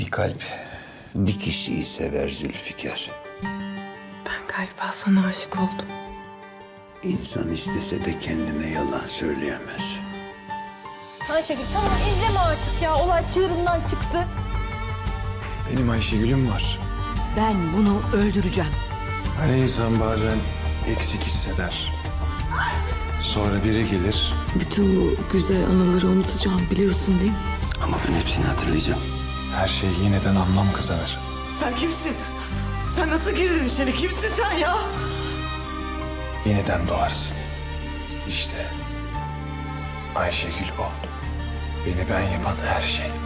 Bir kalp bir kişiyi sever Zülfikar. Ben galiba sana aşık oldum. İnsan istese de kendine yalan söyleyemez. Ayşegül tamam izleme artık ya. Olay çığırından çıktı. Benim Ayşegül'üm var. Ben bunu öldüreceğim. Hani insan bazen eksik hisseder. Sonra biri gelir. Bütün bu güzel anıları unutacağım biliyorsun değil mi? Ama ben hepsini hatırlayacağım. Her şey yeniden anlam kazanır. Sen kimsin? Sen nasıl girdin içeri? Kimsin sen ya? Yeniden doğarsın. İşte Ayşegül o. Beni ben yapan her şey.